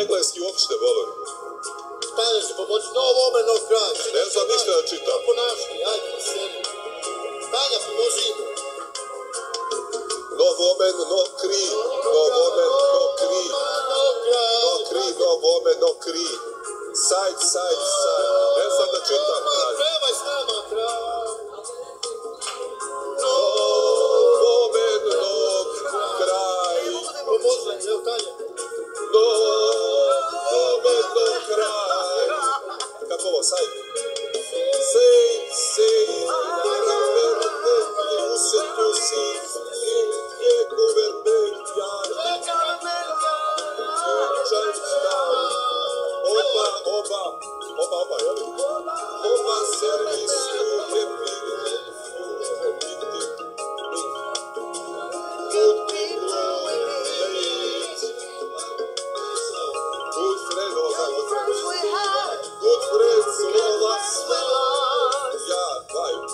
engleski uopšte volim. Stane se pomoći, no woman, no cry. Ne znam ništa da čitam. Kako našli, ajde, sedi. Stanja, pomozi mu. No woman, no cry. No woman, no cry. No cry, no woman, no cry. Side, side, side. Ne znam da čitam. Prevaj s nama, kraj. No woman, no cry. Pomozi, evo Tanja. No woman, no cry. Kako ovo, side? Say, say, oba, jel? Oba servisu je bilo good friend, good friends, all us, yeah, right.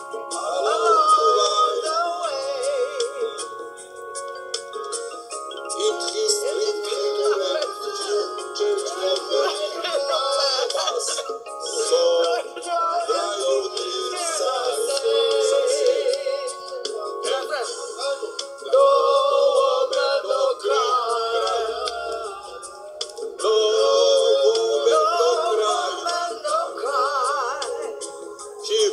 In history, change for the past. So, try you decide. No woman, no cry. No woman, no cry. Here.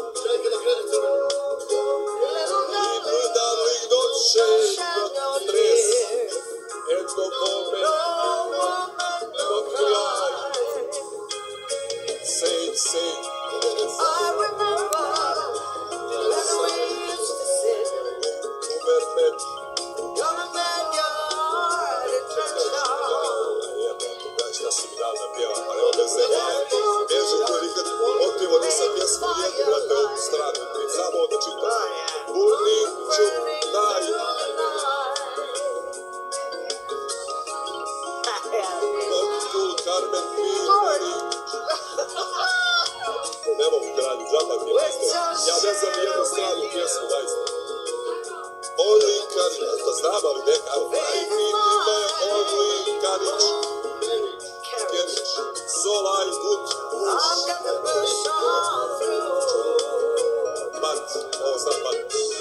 Little darling, don't shake your dress. And no woman, no cry. Say, say. I remember when we used to sit. Gonna mend your heart and turn it on. Šta si mi dal da pjevam, ali ovdje se bježi koji nikad otivo nisam pjesmu jednu, brate, ovu stranu, samo da čitam. Burning to night. Cool Carmen Miri. Ne mogu kralju, džapak je nastav. Ja ne znam jednu stranu pjesmu, zaista. Only courage, to znam, ali neka, I feel my only courage. So I would push. But, ovo znam, but.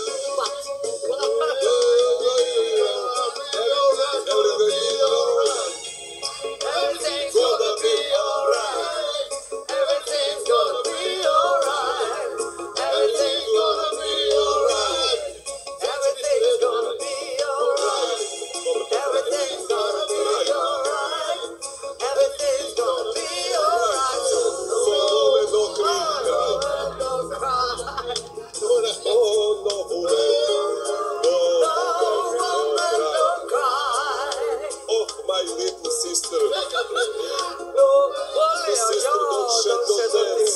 Everything's gonna be alright. Everything's gonna be alright. Everything's gonna be alright. Everything's gonna be alright. Everything's gonna be alright. Everything's gonna be alright. So no cry. don't cry. Oh, no woman. No Woman, don't cry. Oh, my little sister. No, Sister, don't shed no tears.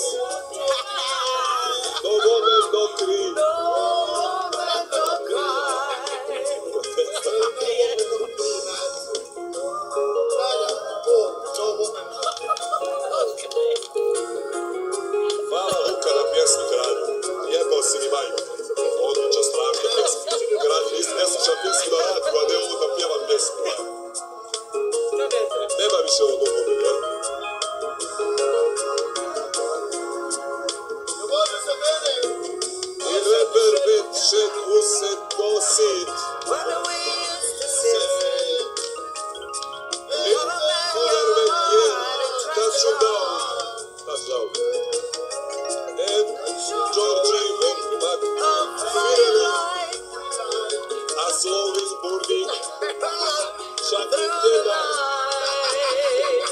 No woman, no cry. No woman, don't cry. Hvala Luka na pjesmi kralju. Jebao si mi majku. Odlična strašna pjesma. Kralju, nisi ne slušao pjesmu na radiju, a ne ovo da pjevam pjesmu. Nema više ovo dugove, kralju. I reper večer uset nosit. When we used to sit. And Georgie walk back, feeling a slow is burning, shocking the night.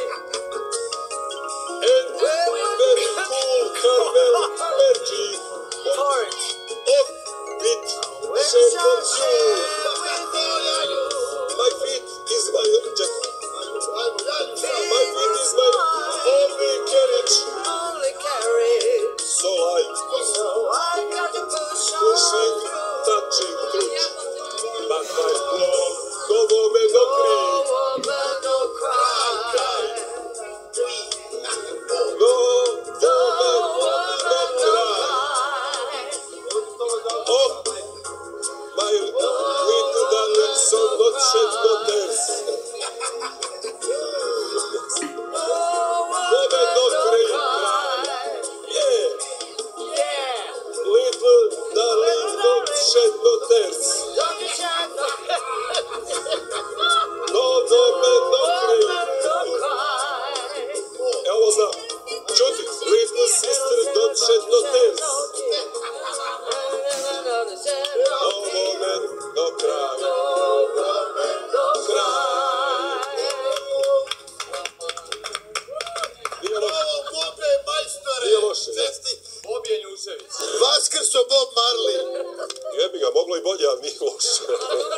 And very cool Carmel Mergy, off beat, shape of you. My feet is my jacket. My feet is my only carriage. So I got to push pushing, touching, touch. But my love, no woman, no cry. woman, don't cry. No woman, no cry. Oh, my Vaskrso Bob Marley. Jebi ga, moglo i bolje, ali nije loše.